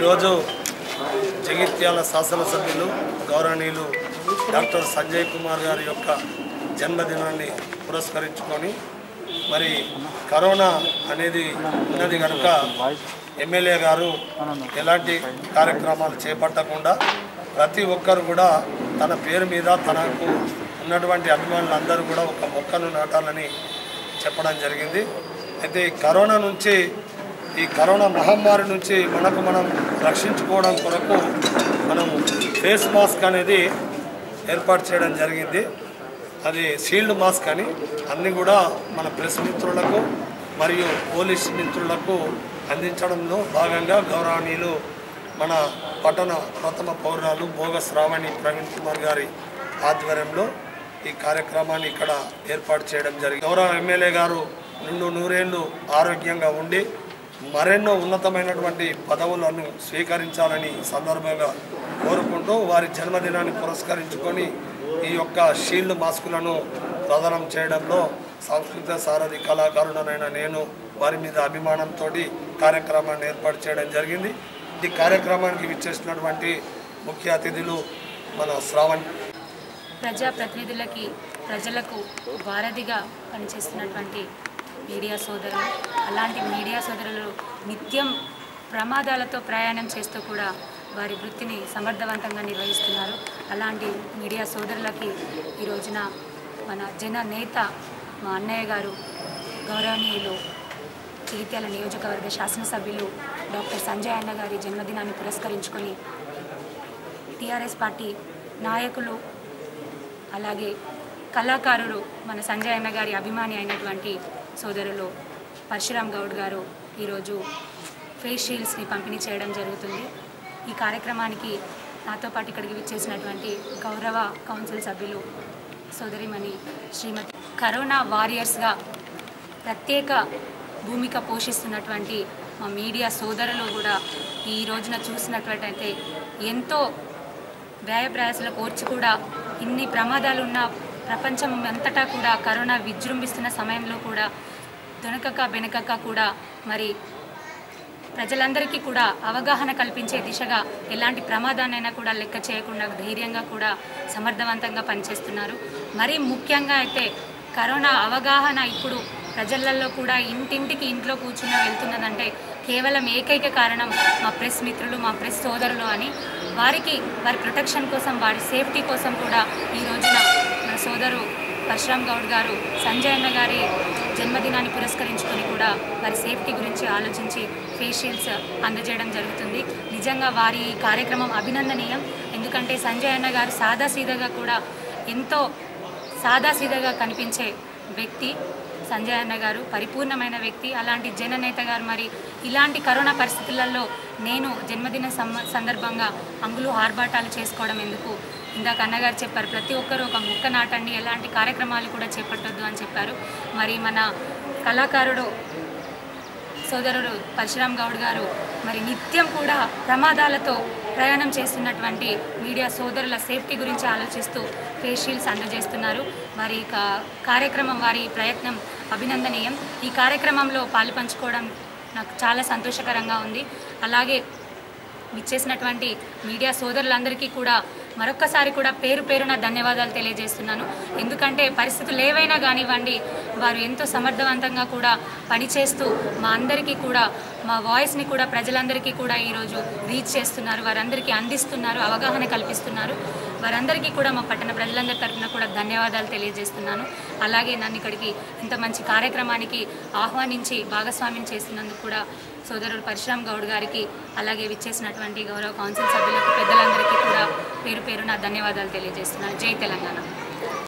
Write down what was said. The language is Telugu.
ఈరోజు జగిత్యాల శాసనసభ్యులు గౌరవనీయులు డాక్టర్ సంజయ్ కుమార్ గారి యొక్క జన్మదినాన్ని పురస్కరించుకొని మరి కరోనా అనేది ఉన్నది కనుక ఎమ్మెల్యే గారు ఎలాంటి కార్యక్రమాలు చేపట్టకుండా ప్రతి ఒక్కరు కూడా తన పేరు మీద తనకు ఉన్నటువంటి అభిమానులందరూ కూడా ఒక మొక్కను నాటాలని చెప్పడం జరిగింది. అయితే ఈ కరోనా మహమ్మారి నుంచి మనం రక్షించుకోవడం కొరకు మనం ఫేస్ మాస్క్ అనేది ఏర్పాటు చేయడం జరిగింది. అది షీల్డ్ మాస్క్ అని అన్నీ కూడా మన ప్రెస్ మిత్రులకు మరియు పోలీస్ మిత్రులకు అందించడంలో భాగంగా గౌరవనీయులు మన పట్టణ ప్రథమ పౌరాలు భోగ శ్రావణి ప్రవీణ్ కుమార్ గారి ఆధ్వర్యంలో ఈ కార్యక్రమాన్ని ఇక్కడ ఏర్పాటు చేయడం జరిగింది. గౌరవ ఎమ్మెల్యే గారు నిండు నూరేళ్లు ఆరోగ్యంగా ఉండి మరెన్నో ఉన్నతమైనటువంటి పదవులను స్వీకరించాలని సందర్భంగా కోరుకుంటూ వారి జన్మదినాన్ని పురస్కరించుకొని ఈ యొక్క షీల్డ్ మాస్కులను ప్రదానం చేయడంలో సాంస్కృతిక సారథి కళాకారుడనైన నేను వారి మీద అభిమానంతో కార్యక్రమాన్ని ఏర్పాటు చేయడం జరిగింది. ఈ కార్యక్రమానికి విచ్చేసినటువంటి ముఖ్య అతిథులు మన శ్రావణ్ ప్రజాప్రతినిధులకి ప్రజలకు వారధిగా పనిచేస్తున్నటువంటి మీడియా సోదరులు, అలాంటి మీడియా సోదరులు నిత్యం ప్రమాదాలతో ప్రయాణం చేస్తూ కూడా వారి వృత్తిని సమర్థవంతంగా నిర్వహిస్తున్నారు. అలాంటి మీడియా సోదరులకి ఈ రోజున మన జన నేత మా అన్నయ్య గారు గౌరవనీయులు జగిత్యాల నియోజకవర్గ శాసనసభ్యులు డాక్టర్ సంజయ్ అన్న గారి జన్మదినాన్ని పురస్కరించుకొని టీఆర్ఎస్ పార్టీ నాయకులు అలాగే కళాకారుడు మన సంజయ్ అన్న గారి అభిమాని అయినటువంటి సోదరులు పరశురామ్ గౌడ్ గారు ఈరోజు ఫేస్ షీల్డ్స్ని పంపిణీ చేయడం జరుగుతుంది. ఈ కార్యక్రమానికి నాతో పాటు ఇక్కడికి విచ్చేసినటువంటి గౌరవ కౌన్సిల్ సభ్యులు సోదరిమణి శ్రీమతి కరోనా వారియర్స్గా ప్రత్యేక భూమిక పోషిస్తున్నటువంటి మా మీడియా సోదరులు కూడా ఈ రోజున చూసినట్లయితే ఎంతో వ్యయప్రయాసలు కోర్చి కూడా ఇన్ని ప్రమాదాలు ఉన్న ప్రపంచం అంతటా కూడా కరోనా విజృంభిస్తున్న సమయంలో కూడా దొనకక బెనకక కూడా మరి ప్రజలందరికీ కూడా అవగాహన కల్పించే దిశగా ఎలాంటి ప్రమాదాన్నైనా కూడా లెక్క చేయకుండా ధైర్యంగా కూడా సమర్థవంతంగా పనిచేస్తున్నారు. మరీ ముఖ్యంగా అయితే కరోనా అవగాహన ఇప్పుడు ప్రజలలో కూడా ఇంట్లో కూర్చుని వెళ్తున్నదంటే కేవలం ఏకైక కారణం మా ప్రెస్ మిత్రులు, మా ప్రెస్ సోదరులు అని వారి ప్రొటెక్షన్ కోసం, వారి సేఫ్టీ కోసం కూడా ఈ రోజున మన సోదరు పరశురామ్ గౌడ్ గారు సంజయ్ అన్న గారి జన్మదినాన్ని పురస్కరించుకొని కూడా వారి సేఫ్టీ గురించి ఆలోచించి ఫేస్ షీల్డ్స్ అందజేయడం జరుగుతుంది. నిజంగా వారి కార్యక్రమం అభినందనీయం. ఎందుకంటే సంజయ్ అన్న గారు ఎంతో సాదాసీదాగా కనిపించే వ్యక్తి సంజయ్ అన్న గారు, పరిపూర్ణమైన వ్యక్తి. అలాంటి జననేత గారు మరి ఇలాంటి కరోనా పరిస్థితులలో నేను జన్మదిన సందర్భంగా అంగులు ఆర్భాటాలు చేసుకోవడం ఎందుకు? ఇందాక అన్నగారు చెప్పారు, ప్రతి ఒక్కరూ ఒక మొక్క నాటండి, ఎలాంటి కార్యక్రమాలు కూడా చేపట్టొద్దు అని చెప్పారు. మరి మన కళాకారుడు సోదరుడు పరశురామ్ గౌడ్ గారు మరి నిత్యం కూడా ప్రమాదాలతో ప్రయాణం చేస్తున్నటువంటి మీడియా సోదరుల సేఫ్టీ గురించి ఆలోచిస్తూ ఫేస్ షీల్డ్స్ అందజేస్తున్నారు. మరి కార్యక్రమం, వారి ప్రయత్నం అభినందనీయం. ఈ కార్యక్రమంలో పాలుపంచుకోవడం నాకు చాలా సంతోషకరంగా ఉంది. అలాగే విచ్చేసినటువంటి మీడియా సోదరులందరికీ కూడా మరొక్కసారి కూడా పేరున ధన్యవాదాలు తెలియజేస్తున్నాను. ఎందుకంటే పరిస్థితులు ఏవైనా కానివ్వండి, వారు ఎంతో సమర్థవంతంగా కూడా పనిచేస్తూ మా అందరికీ కూడా మా వాయిస్ని కూడా ప్రజలందరికీ కూడా ఈరోజు రీచ్ చేస్తున్నారు, వారందరికీ అందిస్తున్నారు, అవగాహన కల్పిస్తున్నారు. వారందరికీ కూడా మా పట్టణ ప్రజలందరి తరఫున కూడా ధన్యవాదాలు తెలియజేస్తున్నాను. అలాగే నన్ను ఇక్కడికి ఇంత మంచి కార్యక్రమానికి ఆహ్వానించి భాగస్వామ్యం చేస్తున్నందుకు కూడా సోదరుడు పరశురామ్ గౌడ్ గారికి, అలాగే విచ్చేసినటువంటి గౌరవ కౌన్సిల్ సభ్యులకు, పెద్దలందరికీ కూడా పేరున ధన్యవాదాలు తెలియజేస్తున్నాను. జై తెలంగాణ.